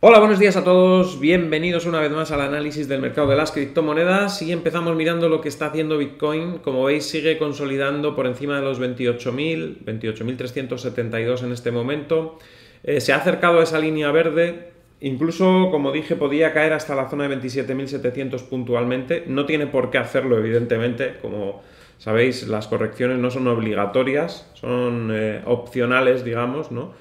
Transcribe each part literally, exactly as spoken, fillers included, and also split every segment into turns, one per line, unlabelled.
Hola, buenos días a todos, bienvenidos una vez más al análisis del mercado de las criptomonedas y empezamos mirando lo que está haciendo Bitcoin. Como veis, sigue consolidando por encima de los veintiocho mil, veintiocho mil trescientos setenta y dos en este momento. Eh, se ha acercado a esa línea verde, incluso, como dije, podía caer hasta la zona de veintisiete mil setecientos puntualmente. No tiene por qué hacerlo, evidentemente. Como sabéis, las correcciones no son obligatorias, son eh, opcionales, digamos, ¿no?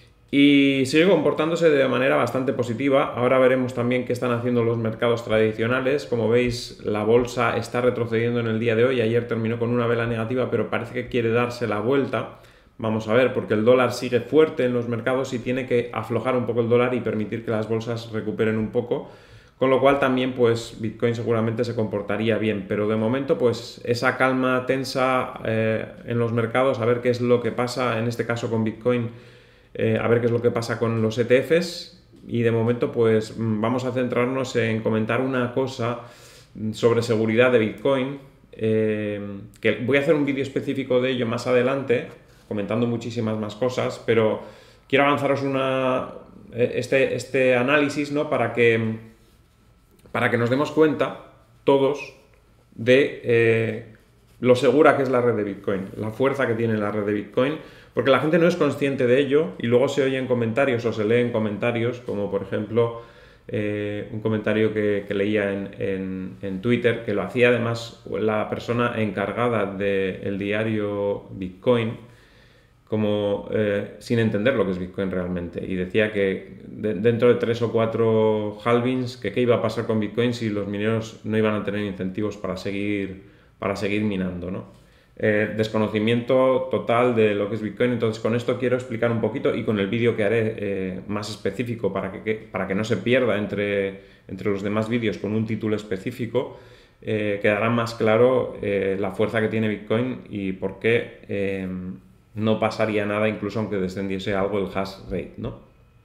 Y sigue comportándose de manera bastante positiva. Ahora veremos también qué están haciendo los mercados tradicionales. Como veis, la bolsa está retrocediendo en el día de hoy. Ayer terminó con una vela negativa, pero parece que quiere darse la vuelta. Vamos a ver, porque el dólar sigue fuerte en los mercados y tiene que aflojar un poco el dólar y permitir que las bolsas recuperen un poco. Con lo cual también pues Bitcoin seguramente se comportaría bien, pero de momento pues esa calma tensa eh, en los mercados, a ver qué es lo que pasa en este caso con Bitcoin, eh, a ver qué es lo que pasa con los E T Fs y de momento pues vamos a centrarnos en comentar una cosa sobre seguridad de Bitcoin, eh, que voy a hacer un vídeo específico de ello más adelante, comentando muchísimas más cosas, pero quiero avanzaros una, este, este análisis, ¿no? para que para que nos demos cuenta todos de eh, lo segura que es la red de Bitcoin, la fuerza que tiene la red de Bitcoin, porque la gente no es consciente de ello y luego se oye en comentarios o se lee en comentarios, como por ejemplo eh, un comentario que, que leía en, en, en Twitter, que lo hacía además la persona encargada del diario Bitcoin, como eh, sin entender lo que es Bitcoin realmente, y decía que de, dentro de tres o cuatro halvings, que qué iba a pasar con Bitcoin si los mineros no iban a tener incentivos para seguir, para seguir minando, ¿no? Eh, desconocimiento total de lo que es Bitcoin. Entonces con esto quiero explicar un poquito y con el vídeo que haré eh, más específico para que, que, para que no se pierda entre, entre los demás vídeos con un título específico, eh, quedará más claro eh, la fuerza que tiene Bitcoin y por qué eh, no pasaría nada incluso aunque descendiese algo el hash rate, ¿no?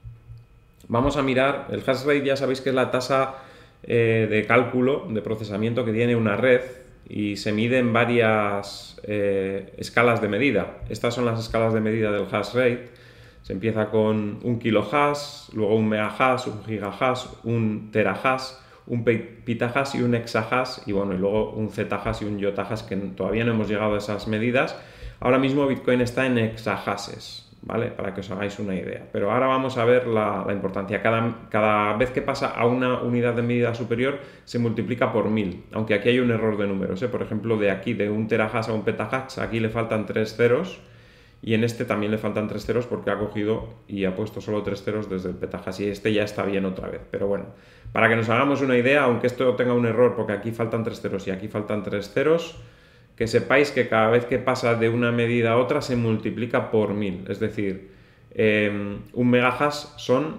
Vamos a mirar, el hash rate ya sabéis que es la tasa eh, de cálculo, de procesamiento que tiene una red y se mide en varias eh, escalas de medida. Estas son las escalas de medida del hash rate. Se empieza con un kilohash, luego un megahash, un gigahash, un terahash, un petahash y un exahash, y bueno, y luego un zetahash y un yottahash, que todavía no hemos llegado a esas medidas. Ahora mismo Bitcoin está en exahashes, ¿vale? Para que os hagáis una idea. Pero ahora vamos a ver la, la importancia. Cada, cada vez que pasa a una unidad de medida superior se multiplica por mil, aunque aquí hay un error de números, ¿eh? Por ejemplo, de aquí, de un terahash a un petahash, aquí le faltan tres ceros, y en este también le faltan tres ceros porque ha cogido y ha puesto solo tres ceros desde el petahash, y este ya está bien otra vez. Pero bueno, para que nos hagamos una idea, aunque esto tenga un error porque aquí faltan tres ceros y aquí faltan tres ceros, que sepáis que cada vez que pasa de una medida a otra se multiplica por mil. Es decir, eh, un megahash son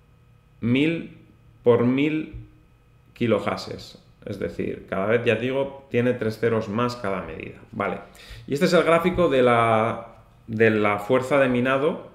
mil por mil kilohashes. Es decir, cada vez, ya digo, tiene tres ceros más cada medida. Vale. Y este es el gráfico de la, de la fuerza de minado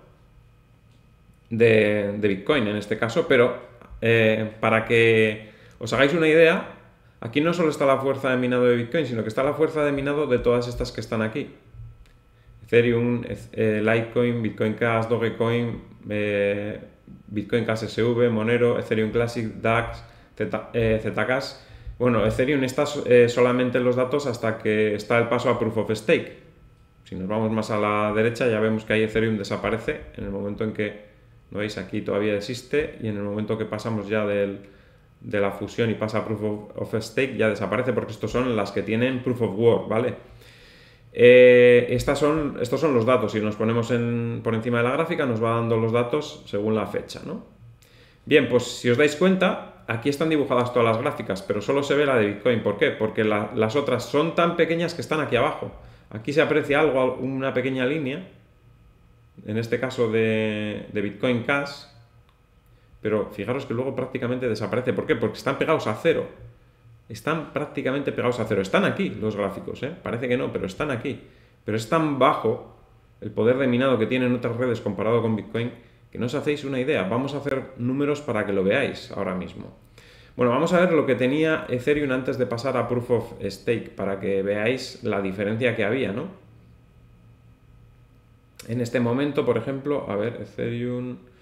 de, de Bitcoin en este caso, pero eh, para que os hagáis una idea, aquí no solo está la fuerza de minado de Bitcoin, sino que está la fuerza de minado de todas estas que están aquí. Ethereum, eh, Litecoin, Bitcoin Cash, Dogecoin, eh, Bitcoin Cash S V, Monero, Ethereum Classic, DAX, Zeta, eh, Zcash. Bueno, Ethereum está eh, solamente en los datos hasta que está el paso a Proof of Stake. Si nos vamos más a la derecha ya vemos que ahí Ethereum desaparece en el momento en que, ¿no veis? Aquí todavía existe, y en el momento que pasamos ya del... de la fusión y pasa a Proof of, of Stake ya desaparece, porque estos son las que tienen Proof of Work, ¿vale? Eh, estas son, estos son los datos. Si nos ponemos en, por encima de la gráfica nos va dando los datos según la fecha, ¿no? Bien, pues si os dais cuenta, aquí están dibujadas todas las gráficas, pero solo se ve la de Bitcoin. ¿Por qué? Porque la, las otras son tan pequeñas que están aquí abajo. Aquí se aprecia algo, una pequeña línea, en este caso de, de Bitcoin Cash, pero fijaros que luego prácticamente desaparece. ¿Por qué? Porque están pegados a cero. Están prácticamente pegados a cero. Están aquí los gráficos, ¿eh? Parece que no, pero están aquí. Pero es tan bajo el poder de minado que tienen otras redes comparado con Bitcoin que no os hacéis una idea. Vamos a hacer números para que lo veáis ahora mismo. Bueno, vamos a ver lo que tenía Ethereum antes de pasar a Proof of Stake, para que veáis la diferencia que había, ¿no? En este momento, por ejemplo, a ver, Ethereum...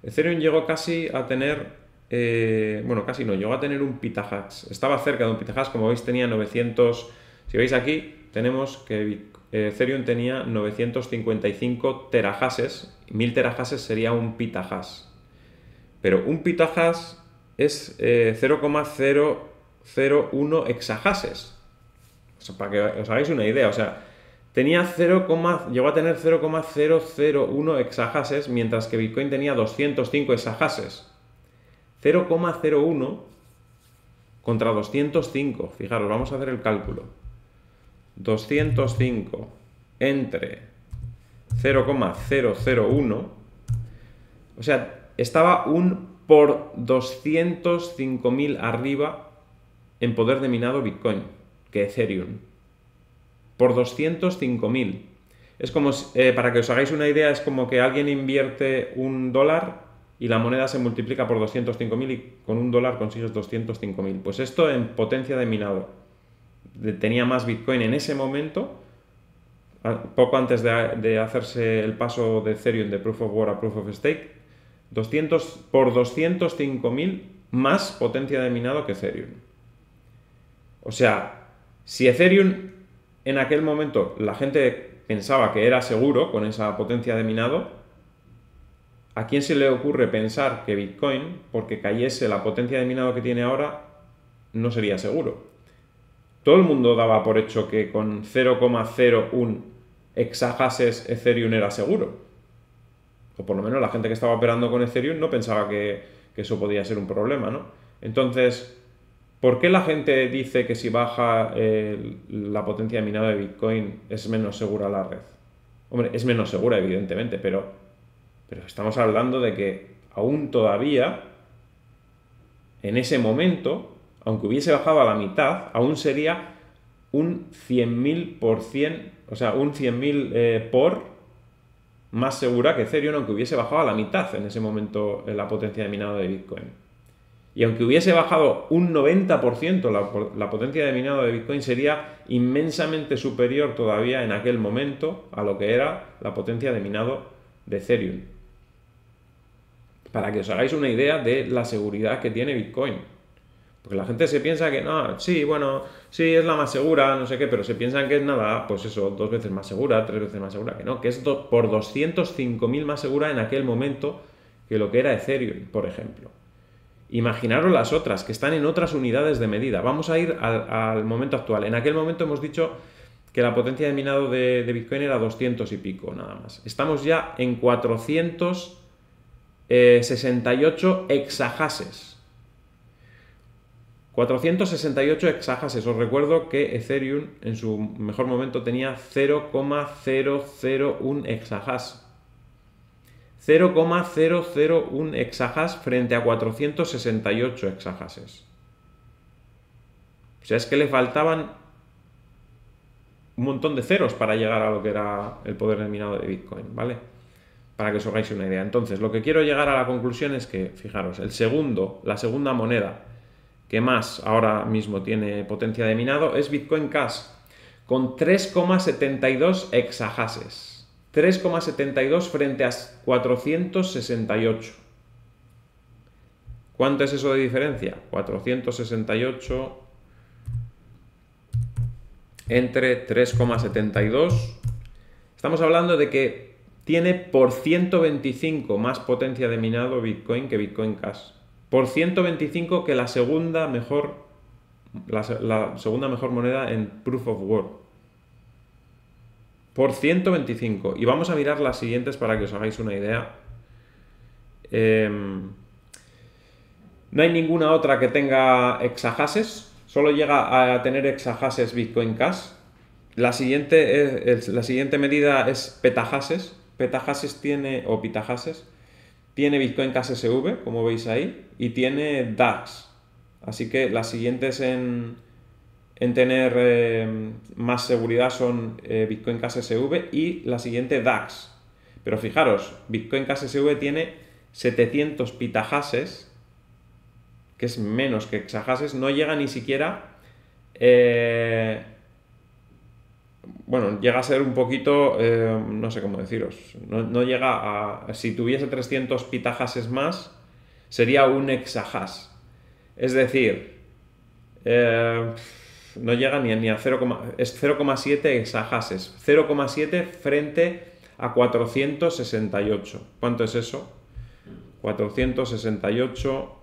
Ethereum llegó casi a tener, eh, bueno, casi no, llegó a tener un petahash. Estaba cerca de un petahash, como veis tenía novecientos, si veis aquí, tenemos que Ethereum tenía novecientos cincuenta y cinco terahashes, mil terahashes sería un petahash. Pero un petahash es eh, cero coma cero cero uno exahashes. O sea, para que os hagáis una idea, o sea, tenía cero, llegó a tener cero coma cero cero uno exahashes, mientras que Bitcoin tenía doscientos cinco exahashes. cero coma cero uno contra doscientos cinco. Fijaros, vamos a hacer el cálculo. doscientos cinco entre cero coma cero cero uno. O sea, estaba un por doscientos cinco mil arriba en poder de minado Bitcoin que Ethereum. Por doscientos cinco mil. Es como, eh, para que os hagáis una idea, es como que alguien invierte un dólar y la moneda se multiplica por doscientos cinco mil y con un dólar consigues doscientos cinco mil. Pues esto en potencia de minado. Tenía más Bitcoin en ese momento, poco antes de, de hacerse el paso de Ethereum de Proof of Work a Proof of Stake, doscientos, por doscientos cinco mil más potencia de minado que Ethereum. O sea, si Ethereum en aquel momento la gente pensaba que era seguro con esa potencia de minado, ¿a quién se le ocurre pensar que Bitcoin, porque cayese la potencia de minado que tiene ahora, no sería seguro? Todo el mundo daba por hecho que con cero coma cero uno exahashes Ethereum era seguro. O por lo menos la gente que estaba operando con Ethereum no pensaba que, que eso podía ser un problema, ¿no? Entonces, ¿por qué la gente dice que si baja eh, la potencia de minado de Bitcoin es menos segura la red? Hombre, es menos segura, evidentemente, pero, pero estamos hablando de que aún todavía, en ese momento, aunque hubiese bajado a la mitad, aún sería un cien mil por ciento, o sea, un cien mil eh, por más segura que Ethereum, aunque hubiese bajado a la mitad en ese momento en la potencia de minado de Bitcoin. Y aunque hubiese bajado un noventa por ciento la, la potencia de minado de Bitcoin, sería inmensamente superior todavía en aquel momento a lo que era la potencia de minado de Ethereum. Para que os hagáis una idea de la seguridad que tiene Bitcoin. Porque la gente se piensa que no, sí, bueno, sí, es la más segura, no sé qué, pero se piensan que es nada, pues eso, dos veces más segura, tres veces más segura, que no, que es do, por doscientos cinco mil más segura en aquel momento que lo que era Ethereum, por ejemplo. Imaginaros las otras, que están en otras unidades de medida. Vamos a ir al, al momento actual. En aquel momento hemos dicho que la potencia de minado de, de Bitcoin era doscientos y pico, nada más. Estamos ya en cuatrocientos sesenta y ocho exahashes. cuatrocientos sesenta y ocho exahashes. Os recuerdo que Ethereum en su mejor momento tenía cero coma cero cero uno exahash. cero coma cero cero uno exahash frente a cuatrocientos sesenta y ocho exahashes. O sea, es que le faltaban un montón de ceros para llegar a lo que era el poder de minado de Bitcoin, ¿vale? Para que os hagáis una idea. Entonces, lo que quiero llegar a la conclusión es que, fijaros, el segundo, la segunda moneda que más ahora mismo tiene potencia de minado es Bitcoin Cash, con tres coma setenta y dos exahashes. tres coma setenta y dos frente a cuatrocientos sesenta y ocho. ¿Cuánto es eso de diferencia? cuatrocientos sesenta y ocho entre tres coma setenta y dos. Estamos hablando de que tiene por ciento veinticinco más potencia de minado Bitcoin que Bitcoin Cash. Por ciento veinticinco que la segunda mejor, la, la segunda mejor moneda en Proof of Work. Por ciento veinticinco. Y vamos a mirar las siguientes para que os hagáis una idea. Eh, no hay ninguna otra que tenga exahashes. Solo llega a tener exahashes Bitcoin Cash. La siguiente, es, la siguiente medida es petahashes. Petahashes tiene, o pitahashes, tiene Bitcoin Cash S V, como veis ahí, y tiene DAX. Así que las siguientes en, en tener eh, más seguridad son eh, Bitcoin Cash S V y la siguiente DAX. Pero fijaros, Bitcoin Cash S V tiene setecientos pitahashes, que es menos que exahashes, no llega ni siquiera... Eh, bueno, llega a ser un poquito, eh, no sé cómo deciros, no, no llega a, si tuviese trescientos petahashes más, sería un exahash. Es decir, eh, no llega ni, ni a cero, es cero coma siete exahashes, cero coma siete frente a cuatrocientos sesenta y ocho. ¿Cuánto es eso? cuatrocientos sesenta y ocho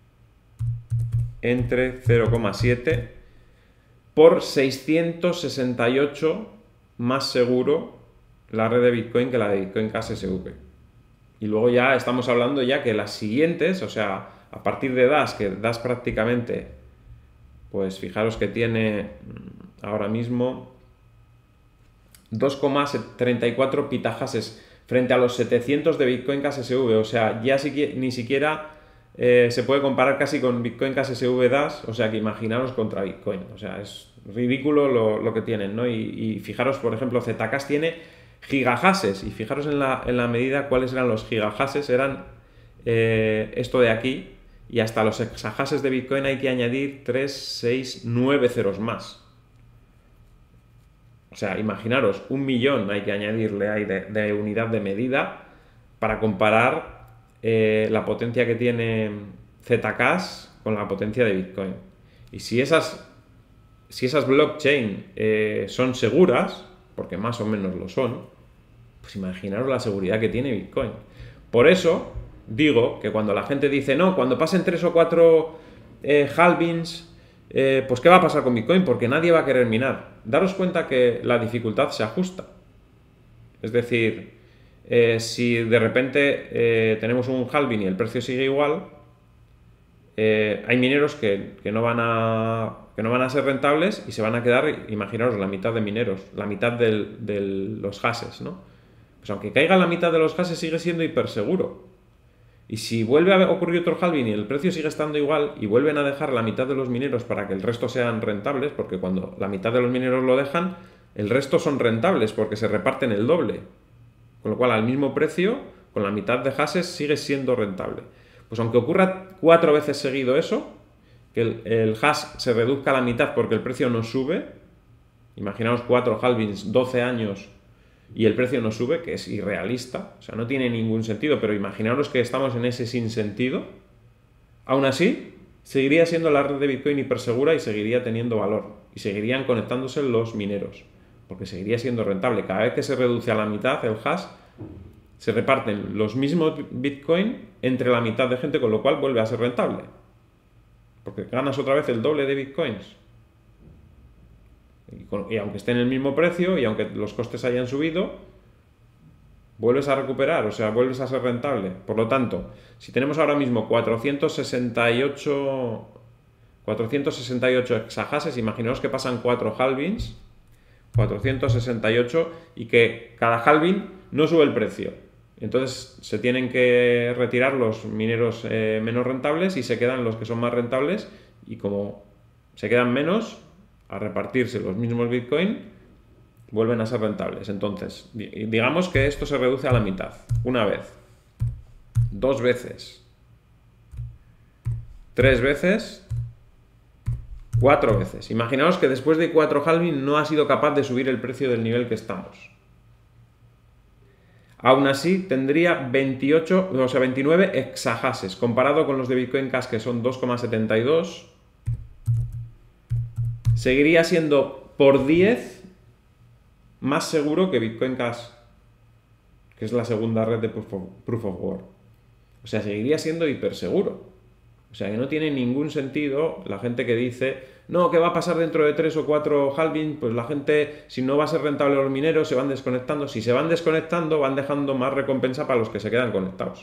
entre cero coma siete por seiscientos sesenta y ocho más seguro la red de Bitcoin que la de Bitcoin Cash S V. Y luego ya estamos hablando ya que las siguientes, o sea, a partir de Dash, que Dash prácticamente, pues fijaros que tiene ahora mismo dos coma treinta y cuatro petahashes frente a los setecientos de Bitcoin Cash S V, o sea, ya si, ni siquiera eh, se puede comparar casi con Bitcoin Cash S V Dash, o sea que imaginaros contra Bitcoin, o sea, es ridículo lo, lo que tienen, ¿no? Y, y fijaros, por ejemplo, Zcash tiene gigahashes, y fijaros en la, en la medida cuáles eran los gigahashes, eran eh, esto de aquí, y hasta los exahashes de Bitcoin hay que añadir tres, seis, nueve ceros más. O sea, imaginaros, un millón hay que añadirle ahí de, de unidad de medida para comparar eh, la potencia que tiene Zcash con la potencia de Bitcoin. Y si esas, si esas blockchain eh, son seguras, porque más o menos lo son, pues imaginaros la seguridad que tiene Bitcoin. Por eso digo que cuando la gente dice, no, cuando pasen tres o cuatro eh, halvings, Eh, pues ¿qué va a pasar con Bitcoin? Porque nadie va a querer minar. Daros cuenta que la dificultad se ajusta. Es decir, eh, si de repente eh, tenemos un halving y el precio sigue igual, eh, hay mineros que, que, no van a, que no van a ser rentables y se van a quedar, imaginaros, la mitad de mineros, la mitad de los hashes, ¿no? Pues aunque caiga la mitad de los hashes sigue siendo hiperseguro. Y si vuelve a ocurrir otro halving y el precio sigue estando igual y vuelven a dejar la mitad de los mineros para que el resto sean rentables, porque cuando la mitad de los mineros lo dejan, el resto son rentables porque se reparten el doble. Con lo cual, al mismo precio, con la mitad de hashes, sigue siendo rentable. Pues aunque ocurra cuatro veces seguido eso, que el, el hash se reduzca a la mitad porque el precio no sube, imaginaos cuatro halvings, doce años, y el precio no sube, que es irrealista, o sea, no tiene ningún sentido, pero imaginaros que estamos en ese sinsentido, aún así, seguiría siendo la red de Bitcoin hipersegura y seguiría teniendo valor, y seguirían conectándose los mineros, porque seguiría siendo rentable. Cada vez que se reduce a la mitad el hash, se reparten los mismos Bitcoin entre la mitad de gente, con lo cual vuelve a ser rentable, porque ganas otra vez el doble de Bitcoins. Y, con, y aunque esté en el mismo precio y aunque los costes hayan subido, vuelves a recuperar, o sea, vuelves a ser rentable. Por lo tanto, si tenemos ahora mismo cuatrocientos sesenta y ocho exahashes, imaginaos que pasan cuatro halvings, cuatrocientos sesenta y ocho, y que cada halving no sube el precio. Entonces se tienen que retirar los mineros eh, menos rentables y se quedan los que son más rentables, y como se quedan menos, a repartirse los mismos Bitcoin, vuelven a ser rentables. Entonces, digamos que esto se reduce a la mitad. Una vez, dos veces, tres veces, cuatro veces. Imaginaos que después de cuatro halving no ha sido capaz de subir el precio del nivel que estamos. Aún así, tendría veintiocho, o sea, veintinueve exahashes, comparado con los de Bitcoin Cash, que son dos coma setenta y dos. Seguiría siendo por diez más seguro que Bitcoin Cash, que es la segunda red de Proof of, Proof of Work. O sea, seguiría siendo hiperseguro. O sea, que no tiene ningún sentido la gente que dice, no, ¿qué va a pasar dentro de tres o cuatro halving? Pues la gente, si no va a ser rentable los mineros, se van desconectando. Si se van desconectando, van dejando más recompensa para los que se quedan conectados.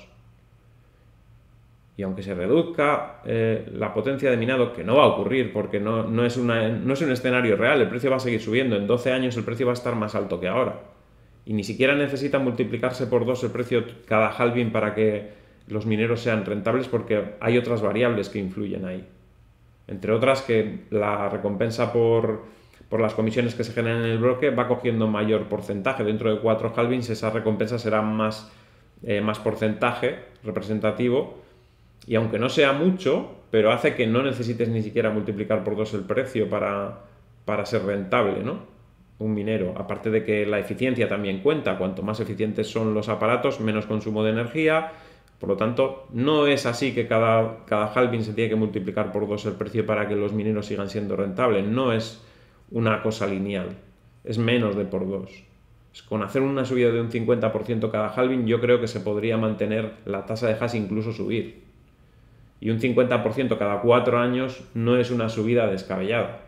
Y aunque se reduzca eh, la potencia de minado, que no va a ocurrir porque no, no, es una, no es un escenario real, el precio va a seguir subiendo. En doce años el precio va a estar más alto que ahora. Y ni siquiera necesita multiplicarse por dos el precio cada halving para que los mineros sean rentables, porque hay otras variables que influyen ahí. Entre otras que la recompensa por, por las comisiones que se generan en el bloque va cogiendo mayor porcentaje. Dentro de cuatro halvings esa recompensa será más, eh, más porcentaje representativo. Y aunque no sea mucho, pero hace que no necesites ni siquiera multiplicar por dos el precio para, para ser rentable, ¿no? un minero. Aparte de que la eficiencia también cuenta, cuanto más eficientes son los aparatos, menos consumo de energía. Por lo tanto, no es así que cada, cada halving se tiene que multiplicar por dos el precio para que los mineros sigan siendo rentables. No es una cosa lineal, es menos de por dos. Con hacer una subida de un cincuenta por ciento cada halving, yo creo que se podría mantener la tasa de hash, incluso subir. Y un cincuenta por ciento cada cuatro años no es una subida descabellada.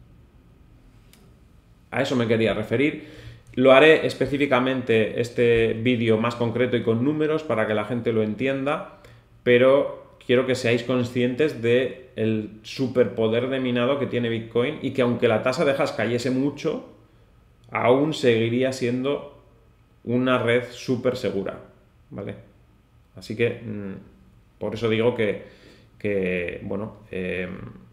A eso me quería referir. Lo haré específicamente este vídeo más concreto y con números para que la gente lo entienda, pero quiero que seáis conscientes del superpoder de minado que tiene Bitcoin y que aunque la tasa de hash cayese mucho, aún seguiría siendo una red súper segura, ¿vale? Así que por eso digo que, que bueno, eh,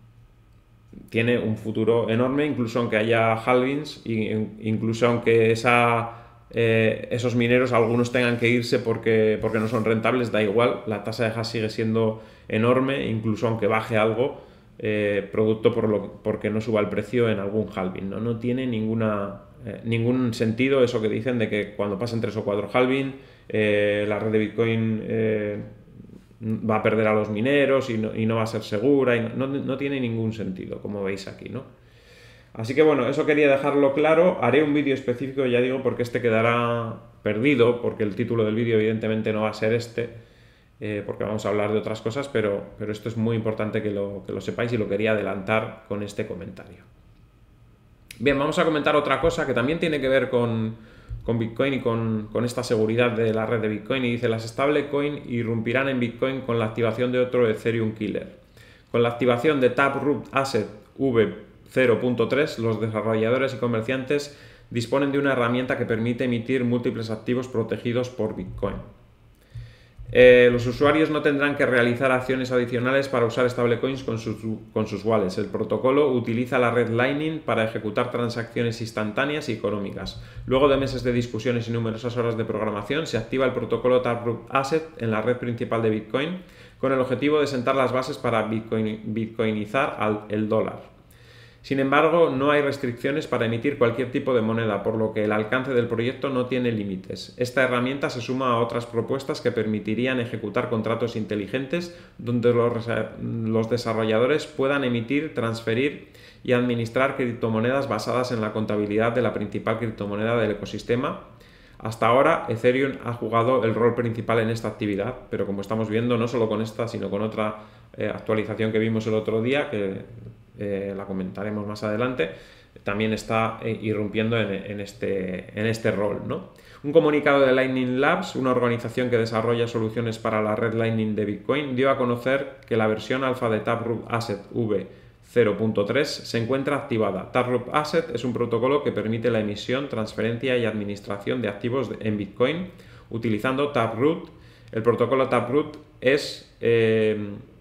tiene un futuro enorme, incluso aunque haya halvings, incluso aunque esa, eh, esos mineros algunos tengan que irse porque, porque no son rentables, da igual, la tasa de hash sigue siendo enorme, incluso aunque baje algo, eh, producto por lo, porque no suba el precio en algún halving, ¿no? No tiene ninguna, eh, ningún sentido eso que dicen de que cuando pasen tres o cuatro halving, eh, la red de Bitcoin eh, va a perder a los mineros y no, y no va a ser segura, y no, no, no tiene ningún sentido, como veis aquí, ¿no? Así que bueno, eso quería dejarlo claro. Haré un vídeo específico, ya digo, porque este quedará perdido, porque el título del vídeo evidentemente no va a ser este, eh, porque vamos a hablar de otras cosas, pero, pero esto es muy importante que lo, que lo sepáis y lo quería adelantar con este comentario. Bien, vamos a comentar otra cosa que también tiene que ver con, con Bitcoin y con, con esta seguridad de la red de Bitcoin, y dice: las stablecoin irrumpirán en Bitcoin con la activación de otro Ethereum killer. Con la activación de Taproot Asset V cero punto tres, los desarrolladores y comerciantes disponen de una herramienta que permite emitir múltiples activos protegidos por Bitcoin. Eh, los usuarios no tendrán que realizar acciones adicionales para usar stablecoins con sus, con sus wallets. El protocolo utiliza la red Lightning para ejecutar transacciones instantáneas y económicas. Luego de meses de discusiones y numerosas horas de programación, se activa el protocolo Taproot Asset en la red principal de Bitcoin con el objetivo de sentar las bases para bitcoin, bitcoinizar al, el dólar. Sin embargo, no hay restricciones para emitir cualquier tipo de moneda, por lo que el alcance del proyecto no tiene límites. Esta herramienta se suma a otras propuestas que permitirían ejecutar contratos inteligentes donde los, los desarrolladores puedan emitir, transferir y administrar criptomonedas basadas en la contabilidad de la principal criptomoneda del ecosistema. Hasta ahora, Ethereum ha jugado el rol principal en esta actividad, pero como estamos viendo, no solo con esta, sino con otra eh, actualización que vimos el otro día, que eh, la comentaremos más adelante, también está eh, irrumpiendo en, en, este, en este rol, ¿no? Un comunicado de Lightning Labs, una organización que desarrolla soluciones para la red Lightning de Bitcoin, dio a conocer que la versión alfa de Taproot Asset V cero punto tres se encuentra activada. Taproot Asset es un protocolo que permite la emisión, transferencia y administración de activos en Bitcoin utilizando Taproot. El protocolo Taproot es eh,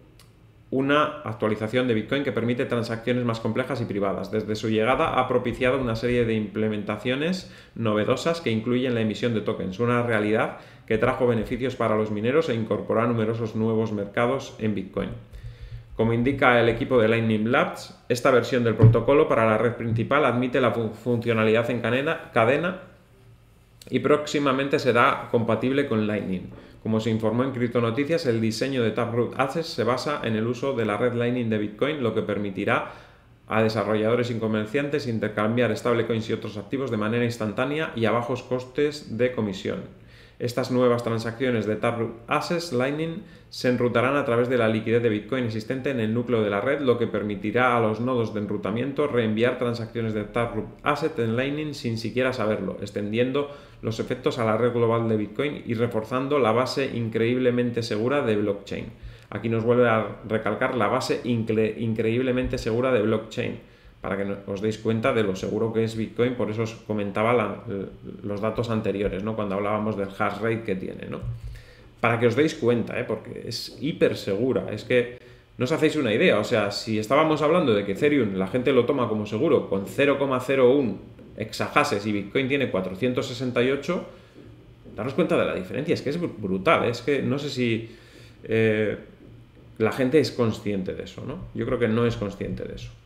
una actualización de Bitcoin que permite transacciones más complejas y privadas. Desde su llegada ha propiciado una serie de implementaciones novedosas que incluyen la emisión de tokens, una realidad que trajo beneficios para los mineros e incorporó numerosos nuevos mercados en Bitcoin. Como indica el equipo de Lightning Labs, esta versión del protocolo para la red principal admite la fun funcionalidad en cadena, cadena y próximamente será compatible con Lightning. Como se informó en Criptonoticias, el diseño de Taproot Asset se basa en el uso de la red Lightning de Bitcoin, lo que permitirá a desarrolladores y comerciantes intercambiar stablecoins y otros activos de manera instantánea y a bajos costes de comisión. Estas nuevas transacciones de Taproot Assets Lightning se enrutarán a través de la liquidez de Bitcoin existente en el núcleo de la red, lo que permitirá a los nodos de enrutamiento reenviar transacciones de Taproot Asset en Lightning sin siquiera saberlo, extendiendo los efectos a la red global de Bitcoin y reforzando la base increíblemente segura de blockchain. Aquí nos vuelve a recalcar la base incre increíblemente segura de blockchain, para que os deis cuenta de lo seguro que es Bitcoin. Por eso os comentaba la, los datos anteriores, ¿no? Cuando hablábamos del hash rate que tiene, ¿no? Para que os deis cuenta, ¿eh? Porque es hiper segura. Es que no os hacéis una idea. O sea, si estábamos hablando de que Ethereum la gente lo toma como seguro con cero coma cero uno exahashes y Bitcoin tiene cuatrocientos sesenta y ocho, daros cuenta de la diferencia. Es que es brutal, ¿eh? Es que no sé si eh, la gente es consciente de eso, ¿no? Yo creo que no es consciente de eso.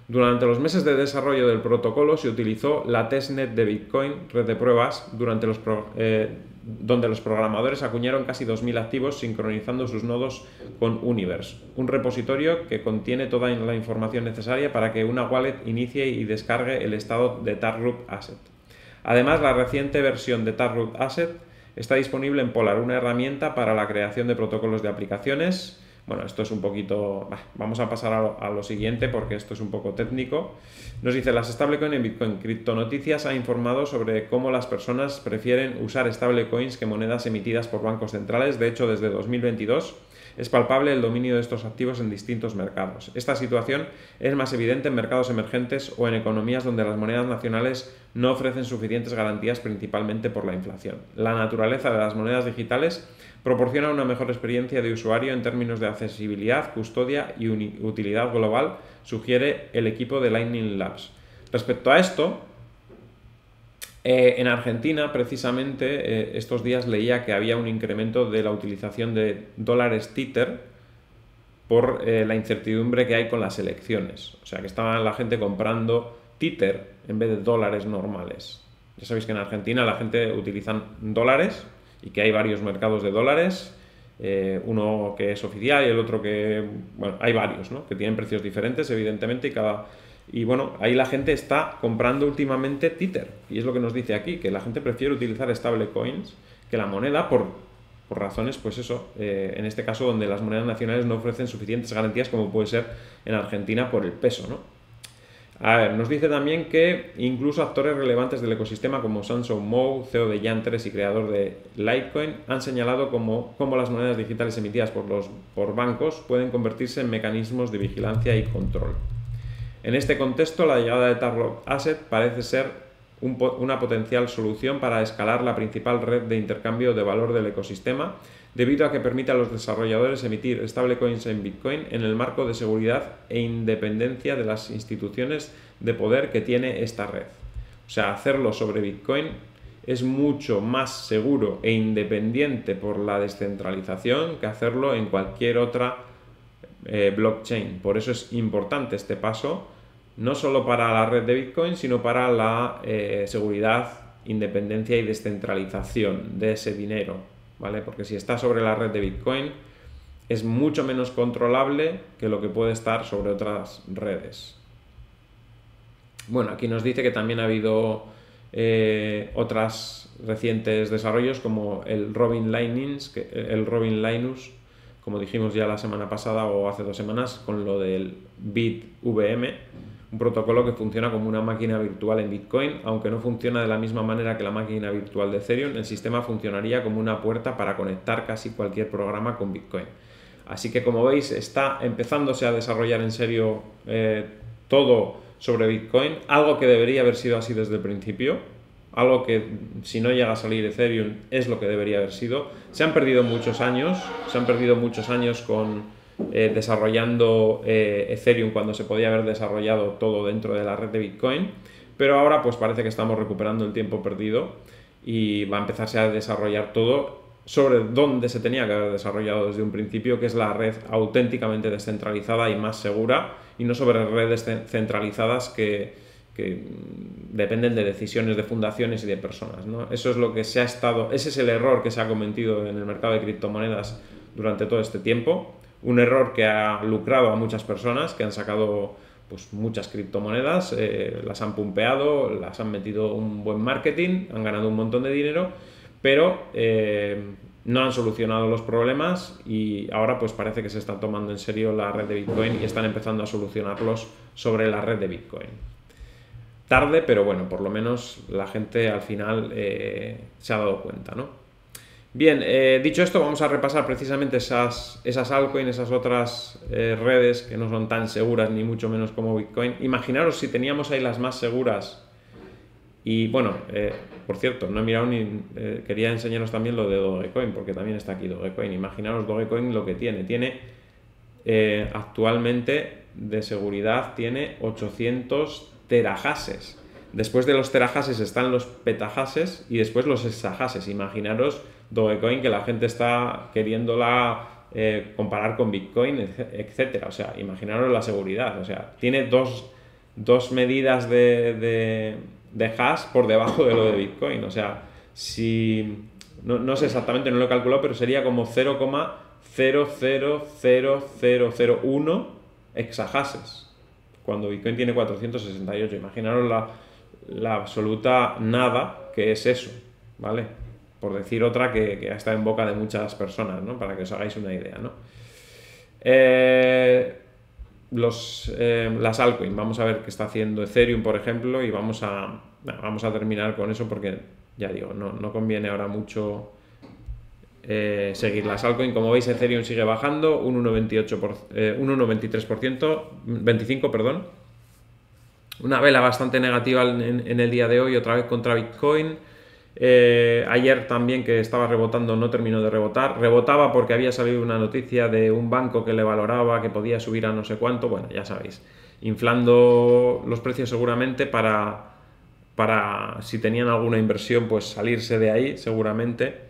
Durante los meses de desarrollo del protocolo se utilizó la testnet de Bitcoin, red de pruebas, durante los pro, eh, donde los programadores acuñaron casi dos mil activos sincronizando sus nodos con Universe, un repositorio que contiene toda la información necesaria para que una wallet inicie y descargue el estado de Taproot Asset. Además, la reciente versión de Taproot Asset está disponible en Polar, una herramienta para la creación de protocolos de aplicaciones. Bueno, esto es un poquito... Vamos a pasar a lo, a lo siguiente porque esto es un poco técnico. Nos dice, las stablecoins en Bitcoin. Criptonoticias ha informado sobre cómo las personas prefieren usar stablecoins que monedas emitidas por bancos centrales. De hecho, desde dos mil veintidós es palpable el dominio de estos activos en distintos mercados. Esta situación es más evidente en mercados emergentes o en economías donde las monedas nacionales no ofrecen suficientes garantías, principalmente por la inflación. La naturaleza de las monedas digitales proporciona una mejor experiencia de usuario en términos de accesibilidad, custodia y utilidad global, sugiere el equipo de Lightning Labs. Respecto a esto, eh, en Argentina, precisamente, eh, estos días leía que había un incremento de la utilización de dólares Tether por eh, la incertidumbre que hay con las elecciones. O sea, que estaba la gente comprando Tether en vez de dólares normales. Ya sabéis que en Argentina la gente utiliza dólares y que hay varios mercados de dólares, eh, uno que es oficial y el otro que... Bueno, hay varios, ¿no? Que tienen precios diferentes, evidentemente, y cada... Y bueno, ahí la gente está comprando últimamente Tether, y es lo que nos dice aquí, que la gente prefiere utilizar stablecoins que la moneda por, por razones, pues eso, eh, en este caso donde las monedas nacionales no ofrecen suficientes garantías como puede ser en Argentina por el peso, ¿no? A ver, nos dice también que incluso actores relevantes del ecosistema como Samson Mow, C E O de Yantres y creador de Litecoin, han señalado cómo, cómo las monedas digitales emitidas por, los, por bancos pueden convertirse en mecanismos de vigilancia y control. En este contexto, la llegada de Taproot Asset parece ser un, una potencial solución para escalar la principal red de intercambio de valor del ecosistema, debido a que permite a los desarrolladores emitir stablecoins en Bitcoin en el marco de seguridad e independencia de las instituciones de poder que tiene esta red. O sea, hacerlo sobre Bitcoin es mucho más seguro e independiente por la descentralización que hacerlo en cualquier otra eh, blockchain. Por eso es importante este paso, no solo para la red de Bitcoin, sino para la eh, seguridad, independencia y descentralización de ese dinero. ¿Vale? Porque si está sobre la red de Bitcoin es mucho menos controlable que lo que puede estar sobre otras redes. Bueno, aquí nos dice que también ha habido eh, otros recientes desarrollos como el Robin Linus, que, el Robin Linus, como dijimos ya la semana pasada o hace dos semanas, con lo del BitVM, un protocolo que funciona como una máquina virtual en Bitcoin. Aunque no funciona de la misma manera que la máquina virtual de Ethereum, el sistema funcionaría como una puerta para conectar casi cualquier programa con Bitcoin. Así que, como veis, está empezándose a desarrollar en serio eh, todo sobre Bitcoin, algo que debería haber sido así desde el principio, algo que, si no llega a salir Ethereum, es lo que debería haber sido. Se han perdido muchos años, se han perdido muchos años con... Eh, desarrollando eh, Ethereum cuando se podía haber desarrollado todo dentro de la red de Bitcoin, pero ahora pues parece que estamos recuperando el tiempo perdido y va a empezarse a desarrollar todo sobre donde se tenía que haber desarrollado desde un principio, que es la red auténticamente descentralizada y más segura, y no sobre redes centralizadas que, que dependen de decisiones de fundaciones y de personas, ¿no? Eso es lo que se ha estado, ese es el error que se ha cometido en el mercado de criptomonedas durante todo este tiempo. Un error que ha lucrado a muchas personas que han sacado pues, muchas criptomonedas, eh, las han pumpeado, las han metido un buen marketing, han ganado un montón de dinero, pero eh, no han solucionado los problemas y ahora pues parece que se está tomando en serio la red de Bitcoin y están empezando a solucionarlos sobre la red de Bitcoin. Tarde, pero bueno, por lo menos la gente al final eh, se ha dado cuenta, ¿no? Bien, eh, dicho esto, vamos a repasar precisamente esas, esas altcoins, esas otras eh, redes que no son tan seguras ni mucho menos como Bitcoin. Imaginaros si teníamos ahí las más seguras y, bueno, eh, por cierto, no he mirado ni... Eh, quería enseñaros también lo de Dogecoin, porque también está aquí Dogecoin. Imaginaros Dogecoin lo que tiene. Tiene eh, actualmente de seguridad, tiene ochocientos terahashes. Después de los terahashes están los petahashes y después los exahashes. Imaginaros Dogecoin, que la gente está queriéndola eh, comparar con Bitcoin, etcétera. O sea, imaginaros la seguridad. O sea, tiene dos dos medidas de, de, de hash por debajo de lo de Bitcoin. O sea, si... No, no sé exactamente, no lo he calculado, pero sería como cero coma cero cero cero cero cero uno exahashes, cuando Bitcoin tiene cuatrocientos sesenta y ocho. Imaginaros la, la absoluta nada que es eso, ¿vale? Por decir otra que, que está en boca de muchas personas, ¿no? Para que os hagáis una idea, ¿no? Eh, los, eh, las altcoins, vamos a ver qué está haciendo Ethereum, por ejemplo, y vamos a, vamos a terminar con eso porque, ya digo, no, no conviene ahora mucho eh, seguir las altcoins. Como veis, Ethereum sigue bajando un uno coma veintiocho por, eh, un uno coma veintitrés por ciento, veinticinco, perdón. Una vela bastante negativa en, en el día de hoy, otra vez contra Bitcoin. Eh, ayer también, que estaba rebotando, no terminó de rebotar. Rebotaba porque había salido una noticia de un banco que le valoraba, que podía subir a no sé cuánto. Bueno, ya sabéis, inflando los precios seguramente para, para si tenían alguna inversión, pues salirse de ahí seguramente.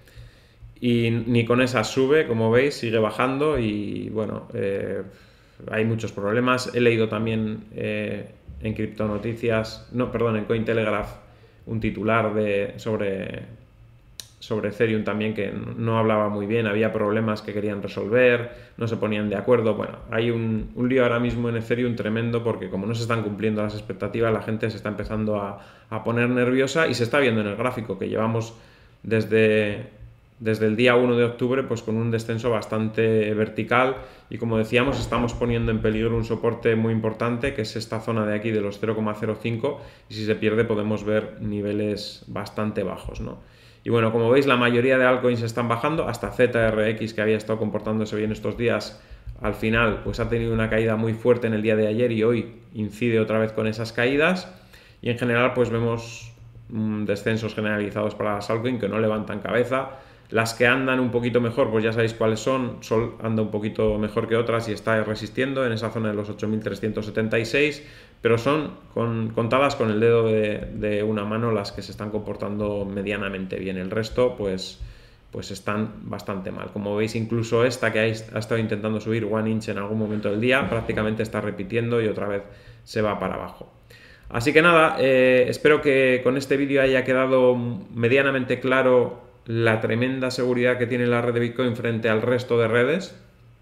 Y ni con esa sube, como veis, sigue bajando y bueno, eh, hay muchos problemas. He leído también eh, en Criptonoticias, no, perdón, en Cointelegraph, un titular de, sobre, sobre Ethereum también, que no hablaba muy bien, había problemas que querían resolver, no se ponían de acuerdo. Bueno, hay un, un lío ahora mismo en Ethereum tremendo, porque como no se están cumpliendo las expectativas, la gente se está empezando a, a poner nerviosa, y se está viendo en el gráfico que llevamos desde... desde el día uno de octubre, pues con un descenso bastante vertical, y como decíamos, estamos poniendo en peligro un soporte muy importante, que es esta zona de aquí de los cero coma cero cinco, y si se pierde podemos ver niveles bastante bajos, ¿no? Y bueno, como veis, la mayoría de altcoins están bajando, hasta Z R X, que había estado comportándose bien estos días, al final pues ha tenido una caída muy fuerte en el día de ayer y hoy incide otra vez con esas caídas, y en general pues vemos mmm, descensos generalizados para las altcoins que no levantan cabeza. Las que andan un poquito mejor, pues ya sabéis cuáles son. Sol anda un poquito mejor que otras y está resistiendo en esa zona de los ocho mil trescientos setenta y seis, pero son con, contadas con el dedo de, de una mano las que se están comportando medianamente bien. El resto, pues, pues están bastante mal. Como veis, incluso esta que ha, ha estado intentando subir One Inch en algún momento del día, prácticamente está repitiendo y otra vez se va para abajo. Así que nada, eh, espero que con este vídeo haya quedado medianamente claro la tremenda seguridad que tiene la red de Bitcoin frente al resto de redes.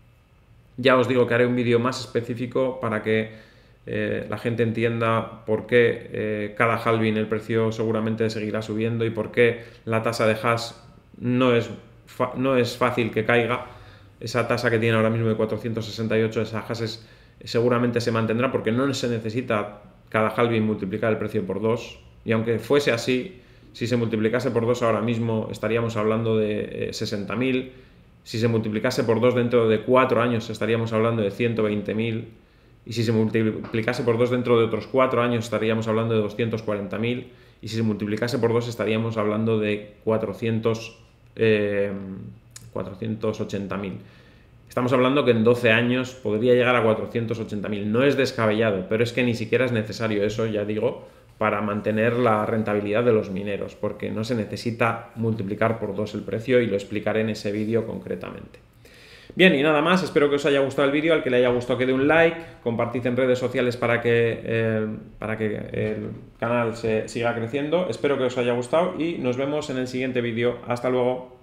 Ya os digo que haré un vídeo más específico para que eh, la gente entienda por qué eh, cada halving el precio seguramente seguirá subiendo, y por qué la tasa de hash no es, no es fácil que caiga. Esa tasa que tiene ahora mismo de cuatrocientos sesenta y ocho, esa hashes seguramente se mantendrá, porque no se necesita cada halving multiplicar el precio por dos, y aunque fuese así, si se multiplicase por dos ahora mismo estaríamos hablando de eh, sesenta mil, si se multiplicase por dos dentro de cuatro años estaríamos hablando de ciento veinte mil, y si se multiplicase por dos dentro de otros cuatro años estaríamos hablando de doscientos cuarenta mil, y si se multiplicase por dos estaríamos hablando de cuatrocientos, eh, cuatrocientos ochenta mil. Estamos hablando que en doce años podría llegar a cuatrocientos ochenta mil. No es descabellado, pero es que ni siquiera es necesario eso, ya digo, para mantener la rentabilidad de los mineros, porque no se necesita multiplicar por dos el precio, y lo explicaré en ese vídeo concretamente. Bien, y nada más, espero que os haya gustado el vídeo. Al que le haya gustado, que dé un like, compartid en redes sociales para que, eh, para que el canal se siga creciendo. Espero que os haya gustado y nos vemos en el siguiente vídeo. Hasta luego.